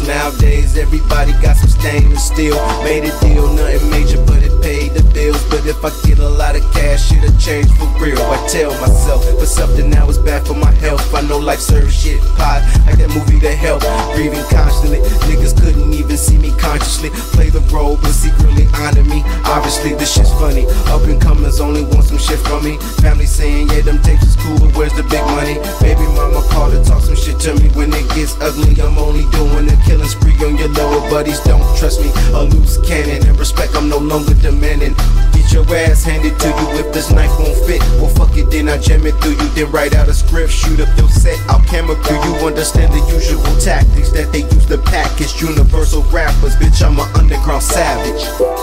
nowadays, everybody got some stainless steel. Made a deal, nothing major, but it paid the bills. But if I get a lot of cash, it'll change for real. I tell myself, but something now is bad for my health. I know life serves shit pot, like that movie The Help. Breathing constantly, niggas couldn't even see me consciously play the role, but secretly honor me. Obviously, this shit's funny. Up and comers only want some shit from me. Family saying, yeah, them tapes is cool, but where's the big money? Baby mama called to talk some shit to me. When it gets ugly, I'm only doing a killing spree on your lower buddies. Don't trust me, a loose cannon. And respect, I'm no longer demanding. Get your ass handed to you if this knife won't fit. Well, fuck it, then I jam it through you. Then write out a script, shoot up your set. I'll camera crew you. Understand the usual tactics that they use to package universal rappers. Bitch, I'm an underground savage.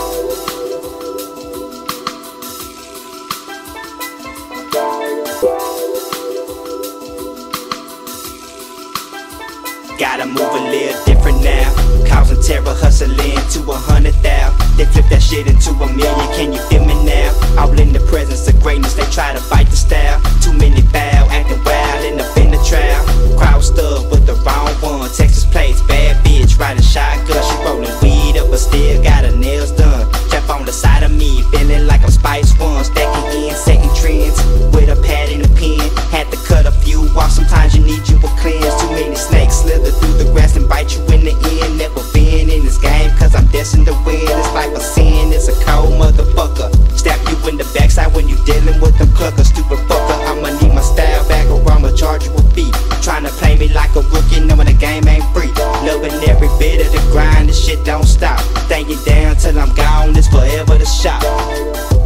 Gotta move a little different now. Causing terror, hustling to 100,000. They flip that shit into a million, can you feel me now? All in the presence of greatness, they try to fight the style. Too many bow, acting wild in the fender trial. Crowd stuck with the wrong one. Texas plates, bad bitch, riding shotgun. She rolling weed up, but still got her nails done. Trap on the side of me, feeling like I'm Spice One. Stacking in, setting trends with a pad and a pen. Had to cut a few off, sometimes you need you a cleanse. Too many snakes slither through the grass and bite you in the end. Never been in this game, cause I'm destined to win. It's like a sin, it's a cold motherfucker. Stab you in the backside when you dealing with them cluckers. Stupid fucker, I'ma need my style back or I'ma charge you a fee. Tryna play me like a rookie, knowing the game ain't free. Loving every bit of the grind, this shit don't stop. Thank you down till I'm gone, it's forever the shop.